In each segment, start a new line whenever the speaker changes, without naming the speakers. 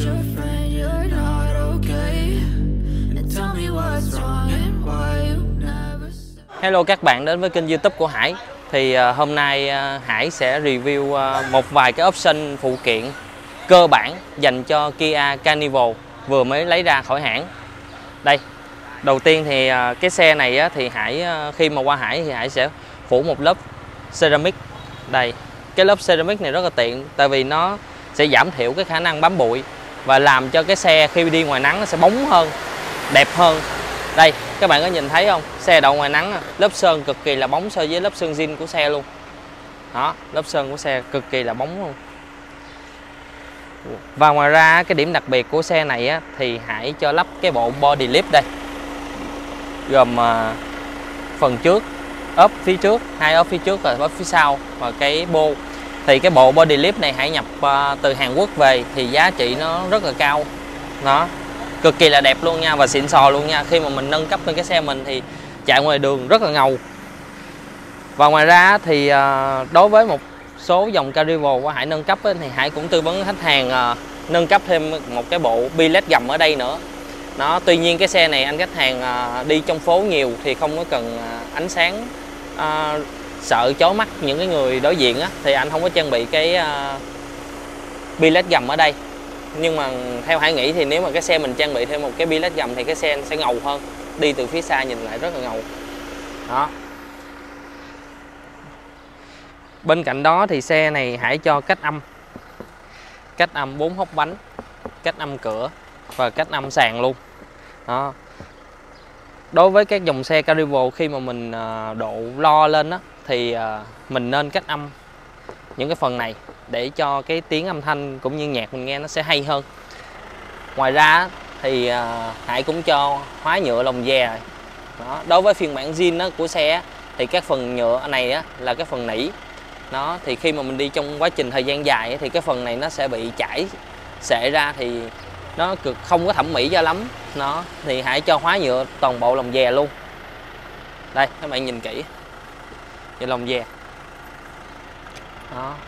your friend, you're not okay. And tell me what's wrong and why you never said.
Hello các bạn đến với kênh YouTube của Hải. Thì hôm nay Hải sẽ review một vài cái option phụ kiện cơ bản dành cho Kia Carnival vừa mới lấy ra khỏi hãng. Đây, đầu tiên thì cái xe này thì Hải khi mà qua Hải thì Hải sẽ phủ một lớp ceramic. Đây, cái lớp ceramic này rất là tiện tại vì nó sẽ giảm thiểu cái khả năng bám bụi và làm cho cái xe khi đi ngoài nắng nó sẽ bóng hơn, đẹp hơn. Đây, các bạn có nhìn thấy không? Xe đậu ngoài nắng, lớp sơn cực kỳ là bóng so với lớp sơn zin của xe luôn. Đó, lớp sơn của xe cực kỳ là bóng luôn. Và ngoài ra cái điểm đặc biệt của xe này thì Hải cho lắp cái bộ body lip đây. Gồm phần trước, ốp phía trước, hai ốp phía trước và ốp phía sau và cái bô. Thì cái bộ body lip này Hải nhập từ Hàn Quốc về thì giá trị nó rất là cao. Nó cực kỳ là đẹp luôn nha và xịn sò luôn nha. Khi mà mình nâng cấp lên cái xe mình thì chạy ngoài đường rất là ngầu. Và ngoài ra thì đối với một số dòng Carnival của Hải nâng cấp thì Hải cũng tư vấn khách hàng nâng cấp thêm một cái bộ bi led gầm ở đây nữa. Nó tuy nhiên cái xe này anh khách hàng đi trong phố nhiều thì không có cần ánh sáng sợ chói mắt những cái người đối diện thì anh không có trang bị cái bi led gầm ở đây. Nhưng mà theo Hải nghĩ thì nếu mà cái xe mình trang bị thêm một cái bi led gầm thì cái xe sẽ ngầu hơn, đi từ phía xa nhìn lại rất là ngầu. Đó. Bên cạnh đó thì xe này Hải cho cách âm 4 hốc bánh, cách âm cửa và cách âm sàn luôn. Đó. Đối với các dòng xe Carnival khi mà mình độ lo lên thì mình nên cách âm những cái phần này để cho cái tiếng âm thanh cũng như nhạc mình nghe nó sẽ hay hơn. Ngoài ra thì Hải cũng cho hóa nhựa lồng dè. Đó. Đối với phiên bản zin của xe thì các phần nhựa này là cái phần nỉ. Đó, thì khi mà mình đi trong quá trình thời gian dài thì cái phần này nó sẽ bị chảy xệ ra thì nó không có thẩm mỹ cho lắm. Nó thì Hải cho hóa nhựa toàn bộ lồng dè luôn. Đây các bạn nhìn kỹ, nhựa lồng dè. Đó.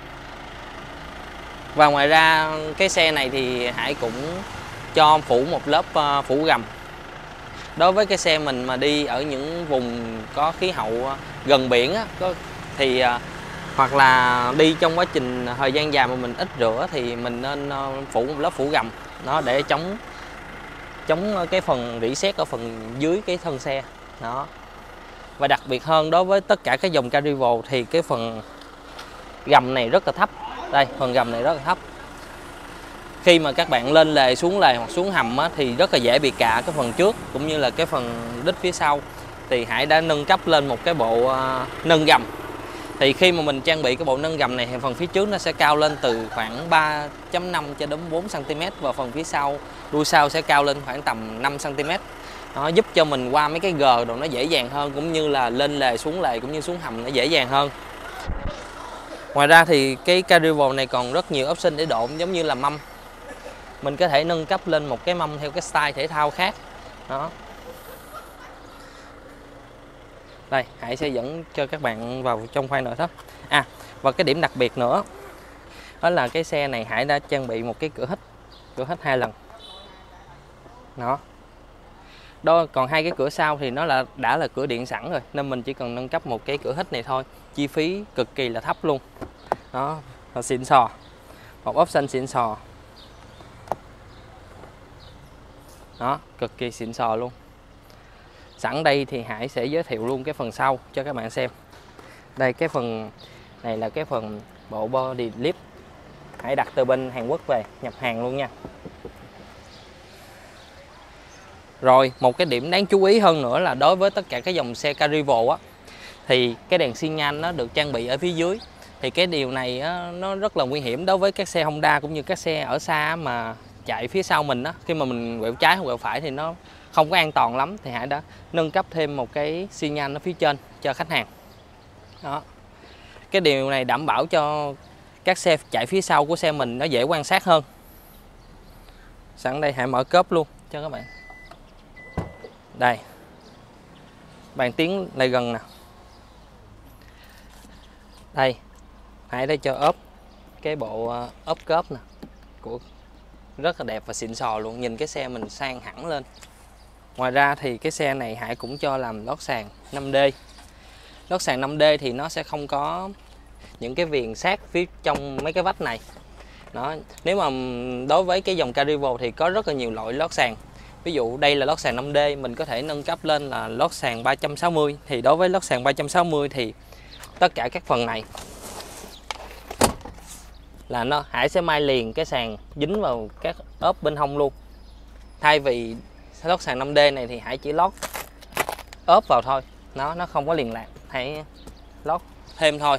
Và ngoài ra cái xe này thì Hải cũng cho phủ một lớp phủ gầm. Đối với cái xe mình mà đi ở những vùng có khí hậu gần biển thì hoặc là đi trong quá trình thời gian dài mà mình ít rửa thì mình nên phủ một lớp phủ gầm nó để chống cái phần rỉ sét ở phần dưới cái thân xe. Đó. Và đặc biệt hơn đối với tất cả các dòng Carnival thì cái phần gầm này rất là thấp. Đây, phần gầm này rất là thấp. Khi mà các bạn lên lề, xuống lề hoặc xuống hầm thì rất là dễ bị cạ cái phần trước cũng như là cái phần đít phía sau. Thì Hải đã nâng cấp lên một cái bộ nâng gầm. Thì khi mà mình trang bị cái bộ nâng gầm này thì phần phía trước nó sẽ cao lên từ khoảng 3.5 cho đến 4 cm và phần phía sau, đuôi sau sẽ cao lên khoảng tầm 5 cm. Nó giúp cho mình qua mấy cái gờ đồ nó dễ dàng hơn cũng như là lên lề, xuống lề cũng như xuống hầm nó dễ dàng hơn. Ngoài ra thì cái Carnival này còn rất nhiều option để độn giống như là mâm. Mình có thể nâng cấp lên một cái mâm theo cái style thể thao khác. Đó. Đây, Hải sẽ dẫn cho các bạn vào trong khoang nội thất. Và cái điểm đặc biệt nữa đó là cái xe này Hải đã trang bị một cái cửa hít 2 lần. Đó, còn hai cái cửa sau thì nó đã là cửa điện sẵn rồi nên mình chỉ cần nâng cấp một cái cửa hít này thôi, chi phí cực kỳ là thấp luôn. Đó, và xịn sò, một option xịn sò. Đó, cực kỳ xịn sò luôn. Sẵn đây thì Hải sẽ giới thiệu luôn cái phần sau cho các bạn xem. Đây, cái phần này là cái phần bộ body lip Hải đặt từ bên Hàn Quốc về, nhập hàng luôn nha. Rồi, một cái điểm đáng chú ý hơn nữa là đối với tất cả các dòng xe Carnival thì cái đèn xi nhan nó được trang bị ở phía dưới. Thì cái điều này nó rất là nguy hiểm đối với các xe Honda cũng như các xe ở xa mà chạy phía sau mình khi mà mình quẹo trái hoặc quẹo phải thì nó không có an toàn lắm. Thì Hải đã nâng cấp thêm một cái xi nhan ở phía trên cho khách hàng. Đó. Cái điều này đảm bảo cho các xe chạy phía sau của xe mình nó dễ quan sát hơn. Sẵn đây Hải mở cốp luôn cho các bạn. Đây, bạn tiến lại gần nè. Đây, Hải đã cho ốp cái bộ ốp cốp nè của rất là đẹp và xịn sò luôn, nhìn cái xe mình sang hẳn lên. Ngoài ra thì cái xe này Hải cũng cho làm lót sàn 5D. Lót sàn 5D thì nó sẽ không có những cái viền sát phía trong mấy cái vách này. Đó, nếu mà đối với cái dòng Carnival thì có rất là nhiều loại lót sàn. Ví dụ đây là lót sàn 5D, mình có thể nâng cấp lên là lót sàn 360. Thì đối với lót sàn 360 thì tất cả các phần này là Hải sẽ may liền cái sàn dính vào các ốp bên hông luôn. Thay vì lót sàn 5D này thì Hải chỉ lót ốp vào thôi, nó không có liền lạc, hãy lót thêm thôi.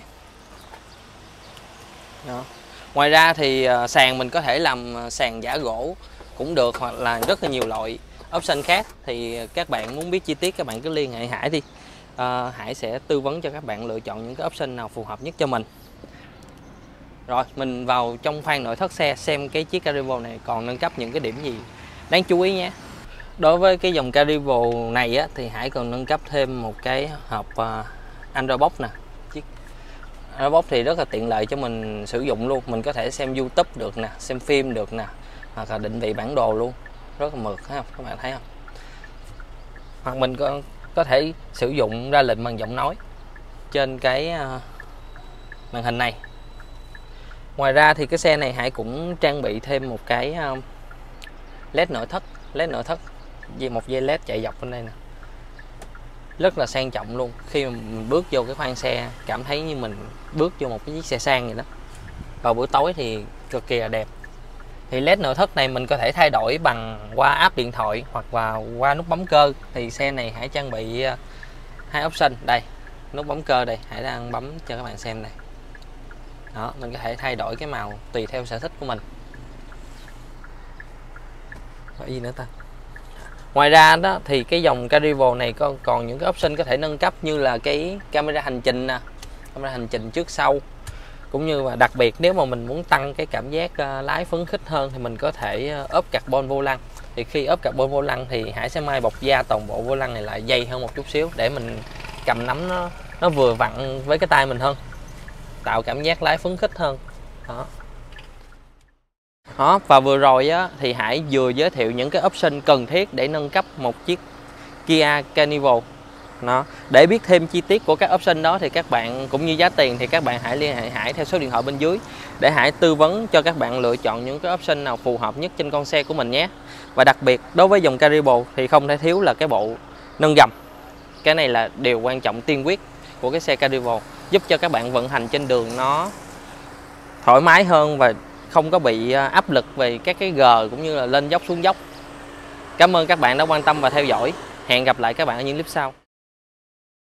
Đó. Ngoài ra thì sàn mình có thể làm sàn giả gỗ cũng được, hoặc là rất là nhiều loại option khác. Thì các bạn muốn biết chi tiết các bạn cứ liên hệ Hải đi. Hải sẽ tư vấn cho các bạn lựa chọn những cái option nào phù hợp nhất cho mình. Rồi mình vào trong khoang nội thất xe xem cái chiếc Carnival này còn nâng cấp những cái điểm gì đáng chú ý nhé. Đối với cái dòng Carnival này á, thì Hải còn nâng cấp thêm một cái hộp Android Box nè. Chiếc Android Box thì rất là tiện lợi cho mình sử dụng luôn. Mình có thể xem YouTube được nè, xem phim được nè, hoặc là định vị bản đồ luôn, rất là mượt, thấy không? Các bạn thấy không? Hoặc mình có thể sử dụng ra lệnh bằng giọng nói trên cái màn hình này. Ngoài ra thì cái xe này Hải cũng trang bị thêm một cái LED nội thất với một dây LED chạy dọc bên đây nè, rất là sang trọng luôn. Khi mà mình bước vô cái khoang xe cảm thấy như mình bước vô một cái chiếc xe sang vậy đó. Vào buổi tối thì cực kỳ là đẹp. Thì LED nội thất này mình có thể thay đổi bằng qua app điện thoại hoặc là qua nút bấm cơ. Thì xe này Hải trang bị hai option. Đây, nút bấm cơ đây, Hải đang bấm cho các bạn xem này. Đó, mình có thể thay đổi cái màu tùy theo sở thích của mình. Có gì nữa ta? Ngoài ra đó thì cái dòng Carnival này còn những cái option có thể nâng cấp, như là cái camera hành trình nè, camera hành trình trước sau, cũng như là đặc biệt nếu mà mình muốn tăng cái cảm giác lái phấn khích hơn thì mình có thể ốp carbon vô lăng. Thì khi ốp carbon vô lăng thì Hải sẽ may bọc da toàn bộ vô lăng này lại dày hơn một chút xíu để mình cầm nắm nó vừa vặn với cái tay mình hơn, tạo cảm giác lái phấn khích hơn. Đó, và vừa rồi á, thì Hải vừa giới thiệu những cái option cần thiết để nâng cấp một chiếc Kia Carnival. Đó. Để biết thêm chi tiết của các option đó thì các bạn cũng như giá tiền thì các bạn hãy liên hệ Hải theo số điện thoại bên dưới để Hải tư vấn cho các bạn lựa chọn những cái option nào phù hợp nhất trên con xe của mình nhé. Và đặc biệt đối với dòng Carnival thì không thể thiếu là cái bộ nâng gầm. Cái này là điều quan trọng tiên quyết của cái xe Carnival, giúp cho các bạn vận hành trên đường nó thoải mái hơn và không có bị áp lực về các cái gờ cũng như là lên dốc xuống dốc. Cảm ơn các bạn đã quan tâm và theo dõi. Hẹn gặp lại các bạn ở những clip sau.